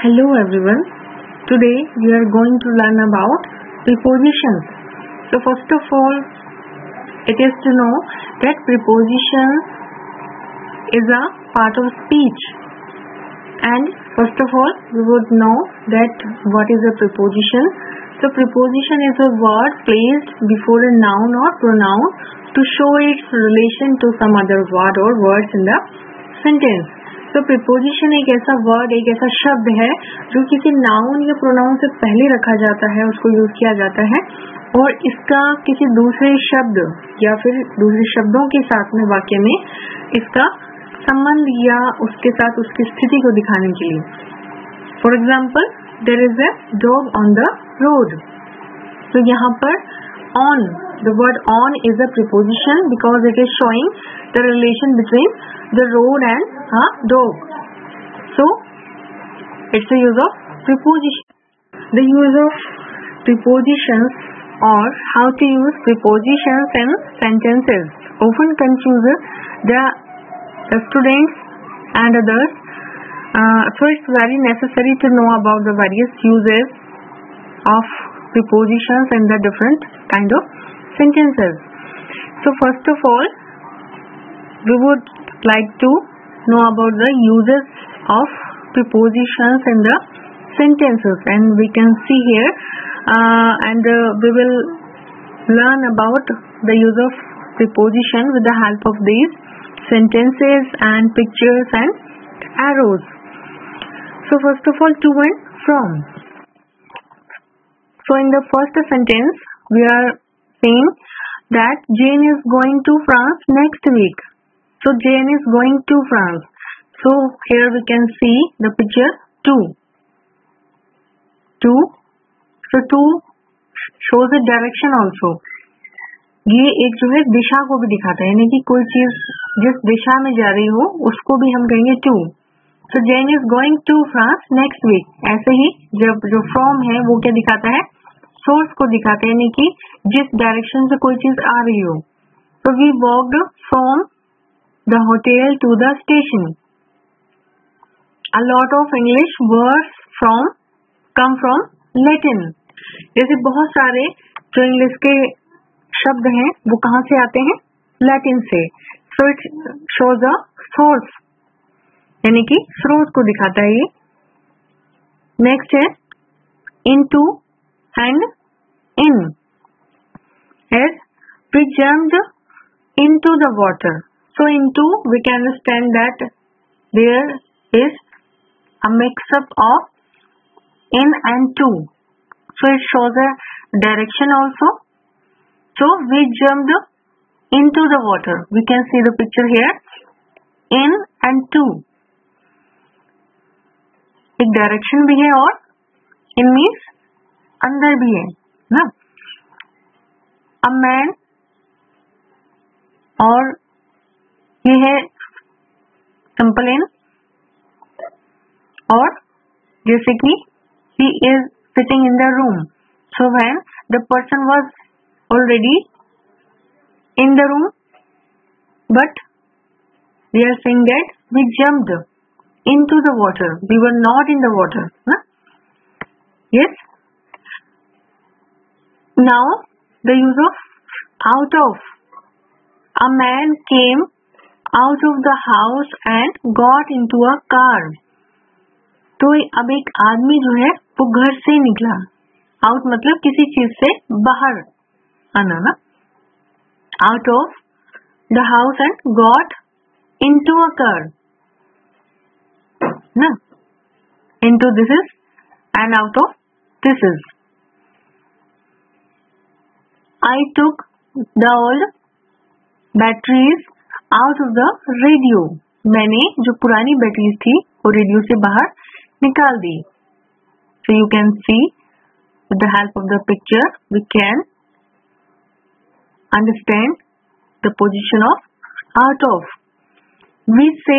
Hello everyone. Today we are going to learn about prepositions. So first of all, it is to know that preposition is a part of speech. And first of all, we would know that what is a preposition. So preposition is a word placed before a noun or pronoun to show its relation to some other word or words in the sentence. तो preposition एक ऐसा word, एक ऐसा शब्द है जो किसी noun या प्रोनाउन से पहले रखा जाता है, उसको यूज किया जाता है और इसका किसी दूसरे शब्द या फिर दूसरे शब्दों के साथ में वाक्य में इसका संबंध या उसके साथ उसकी स्थिति को दिखाने के लिए। For example, there is a dog on the road. तो यहाँ पर on, the word on is a preposition because it is showing the relation between the road and a dog. So it's a use of preposition. The use of prepositions or how to use prepositions in sentences often confuses the students and others. So it's very necessary to know about the various uses of prepositions in the different kind of sentences. So first of all, we would like to know about the uses of prepositions in the sentences, and we can see here and we will learn about the use of preposition with the help of these sentences and pictures and arrows. So first of all, to and from. So in the first sentence we are saying that Jane is going to France next week. So Jane is going to France. So here we can see the picture 2. So 2 shows a direction also. ये एक जो है दिशा को भी दिखाता है, यानी कि कोई चीज जिस दिशा में जा रही हो उसको भी हम कहेंगे to. So Jane is going to France next week. ऐसे ही जब जो from है वो क्या दिखाता है, source को दिखाता है, यानी कि जिस डायरेक्शन से कोई चीज आ रही हो. So we walked from the hotel to the station. A lot of English words come from Latin. जैसे बहुत सारे जो इंग्लिश के शब्द हैं वो कहाँ से आते हैं, लैटिन से. So it shows a source, यानी कि स्रोत को दिखाता है ये. नेक्स्ट है into and in. As we jumped into the water. So into, we can understand that there is a mix-up of in and to. So it shows a direction also. So we jumped into the water. We can see the picture here. In and to. एक direction भी है और in means अंदर भी है ना. A man और ये है सिंपल इन, और जैसे कि he is sitting in the room. So when the person was already in the room, but we are saying that we jumped into the water. We were not in the water. Huh? Yes. Now the use of out of. A man came out of the house and got into a car. तो अब एक आदमी जो है वो घर से निकला. आउट मतलब किसी चीज से बाहर आना ना. Out of the house and got into a car. ना. Into this is and out of this is. I took the old batteries out of the radio. मैंने जो पुरानी बैटरीज थी वो रेडियो से बाहर निकाल दी. So you can see with the help of the picture we can understand the position of out of. We say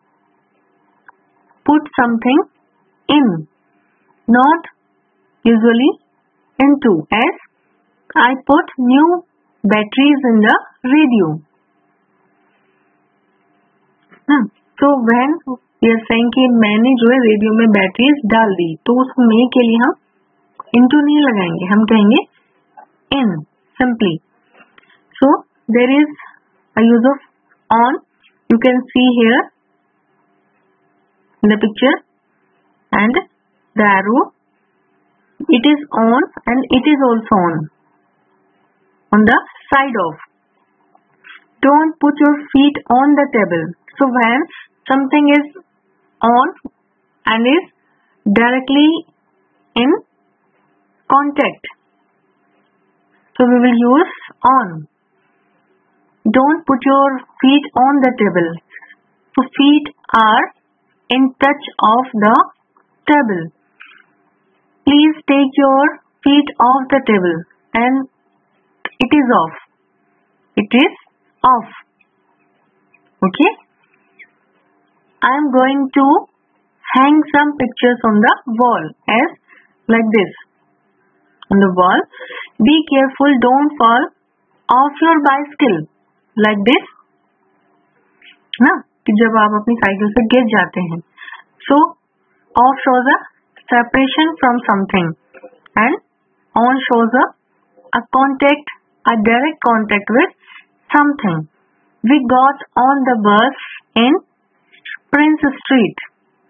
put something in, not usually into. As I put new batteries in the radio. So when we are saying कि मैंने जो है radio में batteries डाल दी, तो उस मे के लिए हम इनटू नहीं लगाएंगे, हम कहेंगे in simply. So there is a use of on. You can see here in the picture and the arrow, it is on and it is also on the side of. Don't put your feet on the table. So when something is on and is directly in contact, so we will use on. Don't put your feet on the table. So feet are in touch of the table. Please take your feet off the table, and it is off. It is off. Okay. I am going to hang some pictures on the wall as like this. On the wall. Be careful, don't fall off your bicycle. Like this. ना कि जब आप अपनी cycle से गिर जाते हैं. So off shows a separation from something and on shows a contact, a direct contact with something. We got on the bus in Prince Street.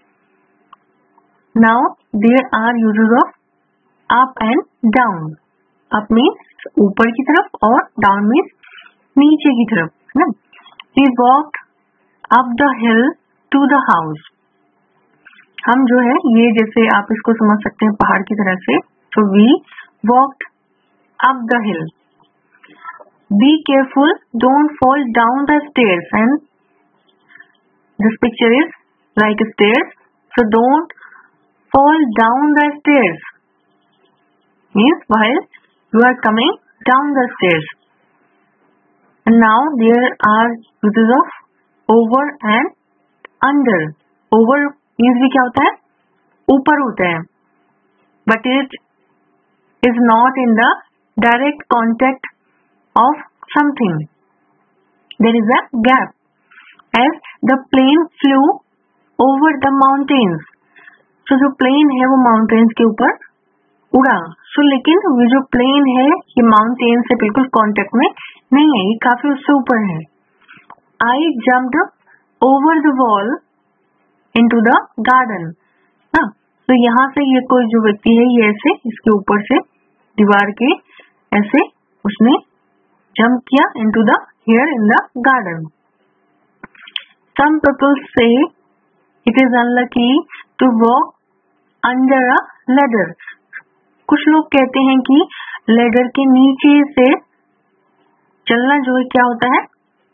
Now there are uses of up and down. Up means ऊपर की तरफ और down means नीचे की तरफ. ना? We walked up the hill to the house. हम जो है ये जैसे आप इसको समझ सकते हैं पहाड़ की तरह से. So we walked up the hill. Be careful, don't fall down the stairs. And this picture is like stairs. So don't fall down the stairs. Means while you are coming down the stairs. And now there are uses of over and under. Over means भी क्या होता है, ऊपर होता है, but it is not in the direct contact of something. There is a gap. As the plane flew over the mountains. तो जो plane है वो माउंटेन्स के ऊपर उड़ा. सो लेकिन ये जो प्लेन है ये माउंटेन से बिल्कुल कॉन्टेक्ट में नहीं है, ये काफी उससे ऊपर है. I jumped over the wall into the garden. हाँ, तो यहाँ से ये कोई जो व्यक्ति है ये ऐसे इसके ऊपर से दीवार के ऐसे उसने जंप किया into the here in the garden. Some people say it is unlucky to walk under a ladder. कुछ लोग कहते हैं कि ladder के नीचे से चलना जो है क्या होता है,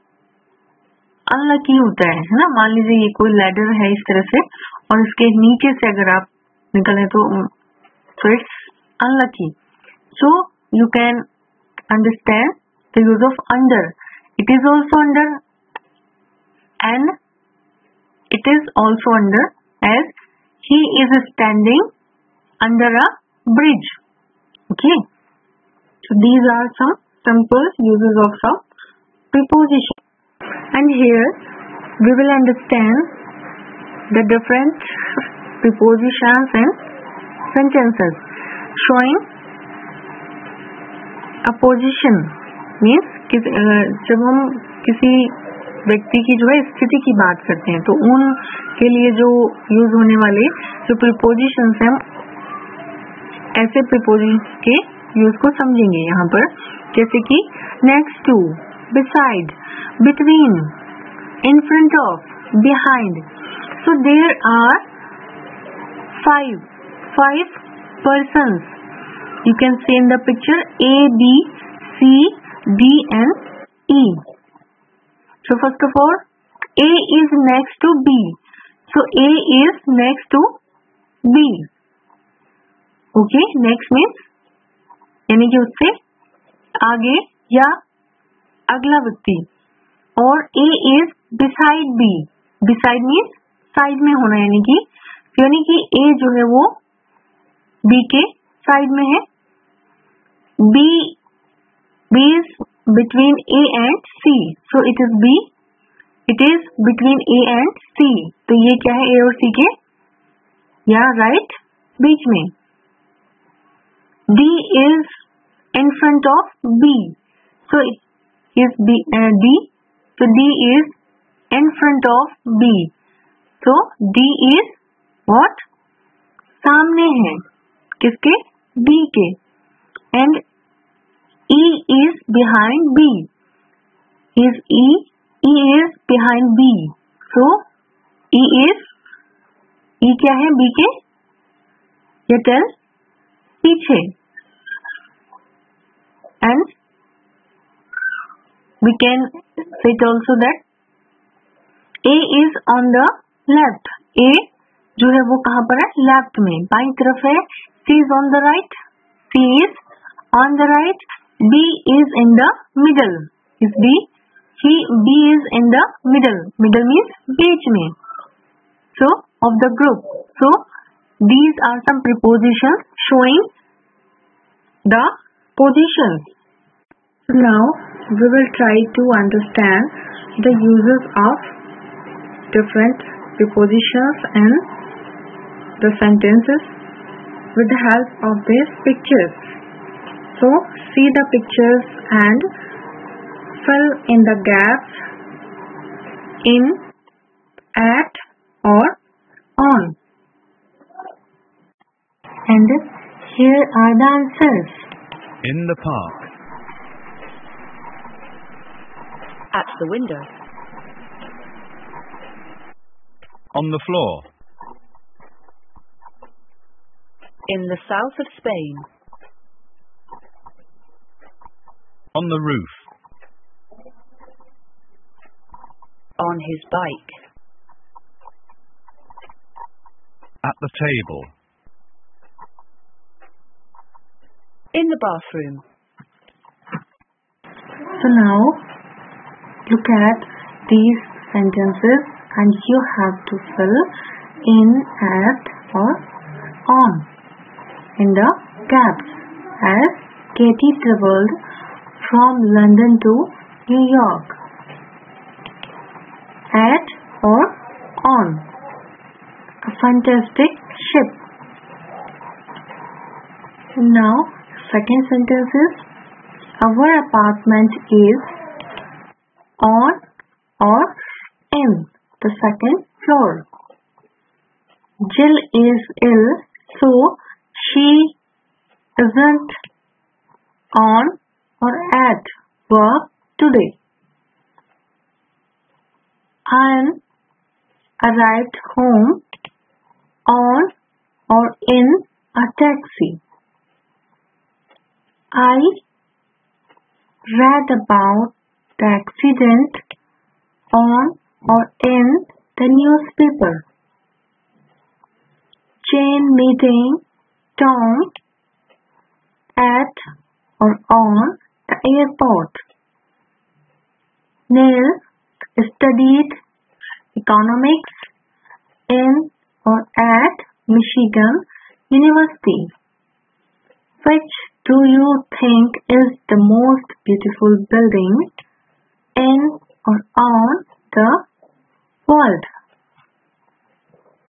अनलकी होता है ना. मान लीजिए ये कोई लैडर है इस तरह से और इसके नीचे से अगर आप निकले तो it's unlucky. So you can understand the use of under. It is also under and it is also under as he is standing under a bridge. Okay. So these are some simple usages of some preposition. And here we will understand the different prepositions and sentences. Showing a position means जब हम किसी व्यक्ति की जो है स्थिति की बात करते हैं तो उनके लिए जो यूज होने वाले जो prepositions हैं, ऐसे prepositions के यूज को समझेंगे यहाँ पर. जैसे कि next to, beside, between, in front of, behind. So there are five persons. You can see in the picture A, B, C, D and E. So first of all, A is next to B. So A is next to B. Okay, next means यानी कि उससे आगे या अगला व्यक्ति. और A is beside B. Beside means side में होना, यानी कि A जो है वो B के साइड में है. B is between A and C. So it is B. It is between A and C. तो ये क्या है A और C के? या right बीच में. D is in front of B. So it is D. So D is in front of B. So D is what? सामने है किसके? B के. And E is behind B. Is E? E is behind B. So E क्या है B के? ये tell पीछे. And we can say it also that A is on the left. A जो है वो कहाँ पर है? Left में, बाईं तरफ है. C is on the right. C is on the right. B is in the middle. Is B? B is in the middle. Middle means बीच में. So of the group. So these are some prepositions showing the positions. Now we will try to understand the uses of different prepositions and the sentences with the help of these pictures. So see the pictures and fill in the gaps in, at or on. And here are the answers. In the park. At the window. On the floor. In the south of Spain. On the roof. On his bike. At the table. In the bathroom. So now look at these sentences and you have to fill in, at or on in the gaps. As Katie traveled from London to New York. At or on. A fantastic ship. Now second sentence is our apartment is on or in the second floor. Jill is ill, so she isn't on or at work today. Anne arrived home on or in a taxi. I read about the accident on or in the newspaper. Jane meeting Tom at or on the airport. Neil studied economics in or at Michigan University. Which do you think is the most beautiful building in or on the world?